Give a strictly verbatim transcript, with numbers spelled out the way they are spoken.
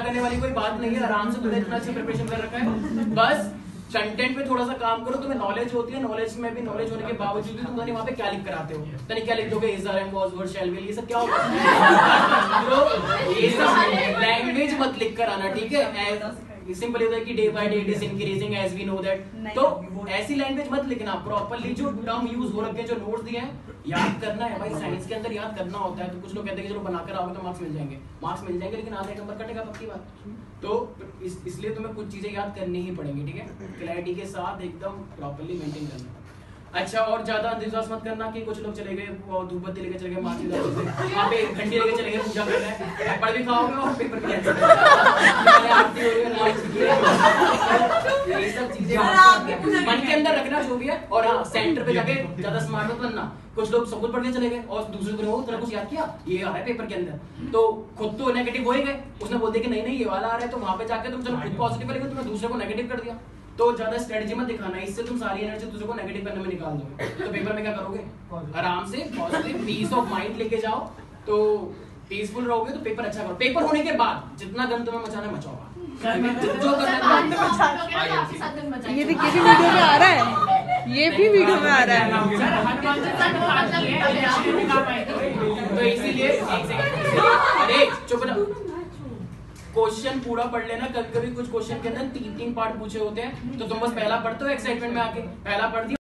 करने वाली कोई बात नहीं है, आराम से तुमने इतना अच्छा प्रिपरेशन कर रखा है, बस कंटेंट पे थोड़ा सा काम करो। तुम्हें नॉलेज होती है, नॉलेज में भी नॉलेज होने के बावजूद भी तुम वहाँ पे क्या लिख कर आते हो, तो नहीं क्या लिख दोगे is are am was were shall will, ये सब क्या होगा? तो ये सब लैंग्वेज मत लिख कर आना, ठीक है? सिंपल होता है कि day by day it is increasing as we know that, तो ऐसी लैंग्वेज मत लिखना। प्रॉपर्ली जो टर्म यूज हो रखे हैं, जो नोट्स दिए हैं, याद करना है भाई। साइंस के अंदर याद करना होता है। तो कुछ लोग कहते हैं कि चलो बनाकर आओगे तो मार्क्स मिल जाएंगे, मार्क्स मिल जाएंगे लेकिन आधा नंबर कटेगा, पक्की बात। तो इस, इसलिए तुम्हें कुछ चीजें याद करनी ही पड़ेंगी, ठीक है? क्लैरिटी के साथ एकदम प्रॉपर्ली मेंटेन करना। अच्छा, और ज्यादा अंधविश्वास मत करना कि कुछ लोग चले गए धूप बत्ती लेके चले गए मार्केट से, वहाँ पे घंटी लेके चले गए पूजा कर रहे हैं, पढ़ भी खाओगे और पेपर भी कैंसिल आरती हो रही है, ये सब चीजें मन के अंदर रखना जो भी है। और हाँ, सेंटर पे जाके ज्यादा स्मार्ट मत बनना। कुछ लोग सब कुछ पढ़ के चले गए और दूसरे को तेरा कुछ याद किया, ये आ रहा है पेपर के अंदर, तो खुद तो नेगेटिव हो ही गए। उसने बोल दिया कि नहीं नहीं ये वाला आ रहा है, तो वहां पे जाके तुम चलो खुद पॉजिटिव लिखो, तुमने दूसरे को नेगेटिव कर दिया। तो ज्यादा स्ट्रेटजी मत दिखाना, इससे तुम सारी एनर्जी दूसरे को नेगेटिव करने में निकाल दोगे। तो पेपर में क्या करोगे? आराम से पॉजिटिव पीस ऑफ माइंड लेके जाओ, तो पीसफुल रहोगे तो पेपर अच्छा करो। पेपर होने के बाद जितना गन तुम्हें मचाना है मचाओ, जो करना है। ये भी वीडियो में आ रहा है, ये भी वीडियो में आ रहा है। तो इसीलिए अरे चुप ना, क्वेश्चन पूरा पढ़ लेना। कभी कभी कुछ क्वेश्चन के अंदर तीन तीन पार्ट पूछे होते हैं, तो तुम बस पहला पढ़ते हो एक्साइटमेंट में आके, पहला पढ़ दिया।